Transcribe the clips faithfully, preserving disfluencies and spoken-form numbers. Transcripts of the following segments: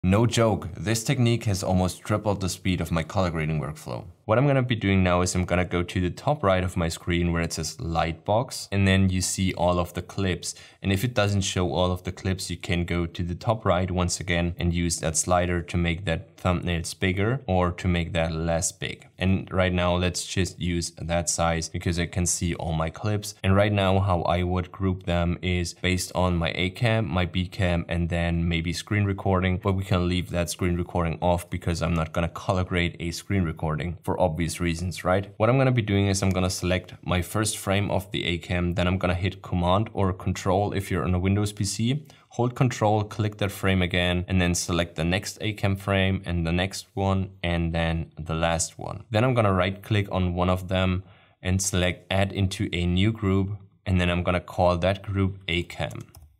No joke, this technique has almost tripled the speed of my color grading workflow. What I'm gonna be doing now is I'm gonna go to the top right of my screen where it says Lightbox, and then you see all of the clips. And if it doesn't show all of the clips, you can go to the top right once again and use that slider to make that thumbnails bigger or to make that less big. And right now, let's just use that size because I can see all my clips. And right now, how I would group them is based on my A cam, my B cam, and then maybe screen recording, but we can leave that screen recording off because I'm not gonna color grade a screen recording for obvious reasons, right? What I'm gonna be doing is I'm gonna select my first frame of the A cam, then I'm gonna hit Command or Control if you're on a Windows P C, hold Control, click that frame again, and then select the next A cam frame and the next one, and then the last one. Then I'm gonna right click on one of them and select Add into a new group, and then I'm gonna call that group A cam.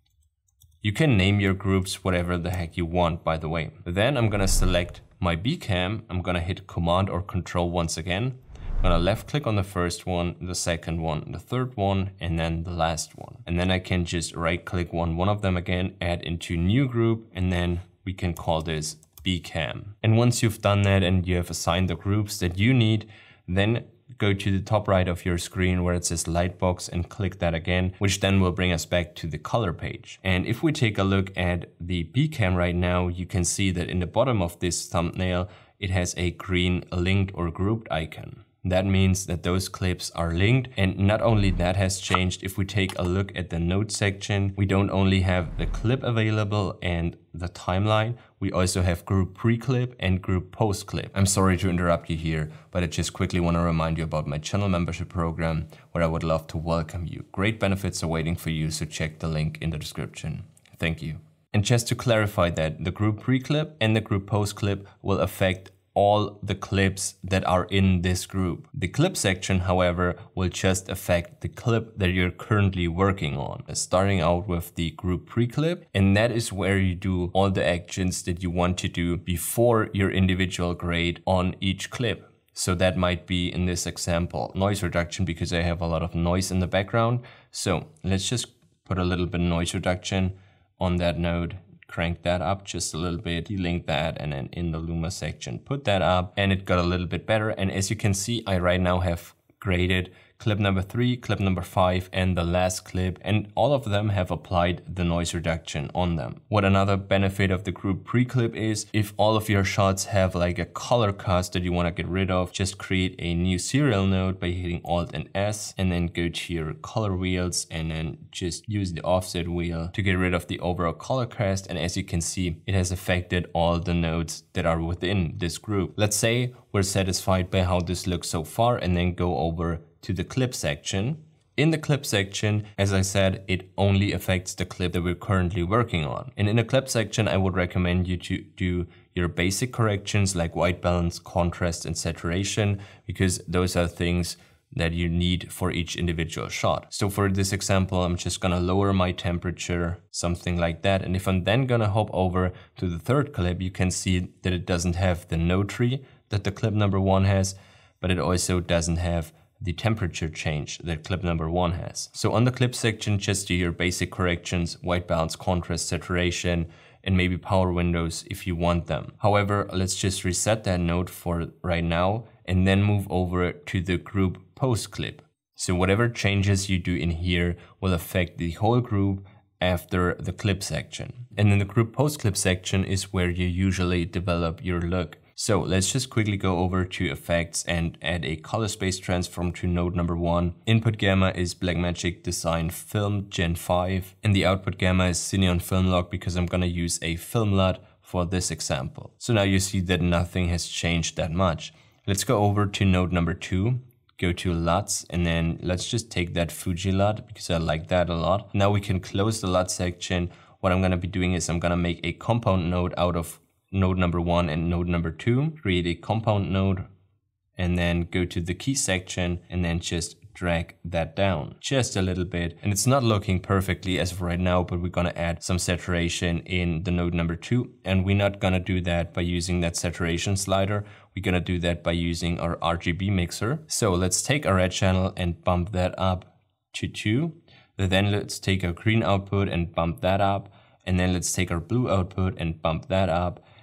You can name your groups whatever the heck you want, by the way. Then I'm gonna select my B cam, I'm gonna hit Command or Control once again. I'm gonna left click on the first one, the second one, the third one, and then the last one. And then I can just right click on one of them again, add into new group, and then we can call this B cam. And once you've done that and you have assigned the groups that you need, then go to the top right of your screen where it says Lightbox and click that again, which then will bring us back to the color page. And if we take a look at the B cam right now, you can see that in the bottom of this thumbnail, it has a green linked or grouped icon. That means that those clips are linked, and not only that has changed. If we take a look at the notes section, we don't only have the clip available and the timeline, we also have group pre-clip and group post-clip. I'm sorry to interrupt you here, but I just quickly want to remind you about my channel membership program where I would love to welcome you. Great benefits are waiting for you, so check the link in the description. Thank you. And just to clarify that, the group pre-clip and the group post-clip will affect all the clips that are in this group. The clip section, however, will just affect the clip that you're currently working on. Starting out with the group pre-clip, and that is where you do all the actions that you want to do before your individual grade on each clip. So that might be, in this example, noise reduction, because I have a lot of noise in the background. So let's just put a little bit of noise reduction on that node. Crank that up just a little bit, delink that, and then in the Luma section, put that up, and it got a little bit better. And as you can see, I right now have graded clip number three, clip number five, and the last clip, and all of them have applied the noise reduction on them. What another benefit of the group pre-clip is, if all of your shots have like a color cast that you want to get rid of, just create a new serial node by hitting Alt and S, and then go to your color wheels, and then just use the offset wheel to get rid of the overall color cast. And as you can see, it has affected all the nodes that are within this group. Let's say we're satisfied by how this looks so far, and then go over to the clip section. In the clip section, as I said, it only affects the clip that we're currently working on. And in the clip section, I would recommend you to do your basic corrections like white balance, contrast, and saturation, because those are things that you need for each individual shot. So for this example, I'm just gonna lower my temperature, something like that. And if I'm then gonna hop over to the third clip, you can see that it doesn't have the node tree that the clip number one has, but it also doesn't have the temperature change that clip number one has. So on the clip section, just do your basic corrections, white balance, contrast, saturation, and maybe power windows if you want them. However, let's just reset that node for right now and then move over to the group post clip. So whatever changes you do in here will affect the whole group after the clip section. And then the group post clip section is where you usually develop your look. So let's just quickly go over to effects and add a color space transform to node number one. Input gamma is Blackmagic Design Film Gen five, and the output gamma is Cineon Film Lock because I'm gonna use a film L U T for this example. So now you see that nothing has changed that much. Let's go over to node number two, go to L U Ts, and then let's just take that Fuji L U T because I like that a lot. Now we can close the L U T section. What I'm gonna be doing is I'm gonna make a compound node out of node number one and node number two, create a compound node, and then go to the key section and then just drag that down just a little bit. And it's not looking perfectly as of right now, but we're gonna add some saturation in the node number two. And we're not gonna do that by using that saturation slider. We're gonna do that by using our R G B mixer. So let's take our red channel and bump that up to two. Then let's take our green output and bump that up. And then let's take our blue output and bump that up.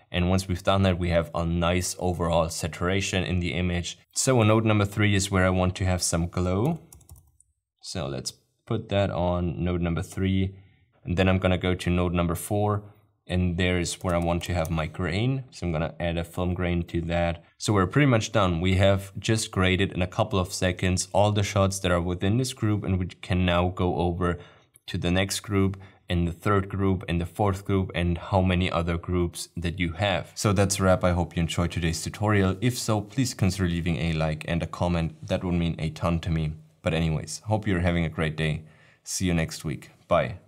And once we've done that, we have a nice overall saturation in the image. So node number three is where I want to have some glow. So let's put that on node number three. And then I'm gonna go to node number four. And there is where I want to have my grain. So I'm gonna add a film grain to that. So we're pretty much done. We have just graded in a couple of seconds all the shots that are within this group, and we can now go over to the next group and the third group and the fourth group and how many other groups that you have. So that's a wrap. I hope you enjoyed today's tutorial. If so, please consider leaving a like and a comment. That would mean a ton to me. But anyways, hope you're having a great day. See you next week. Bye.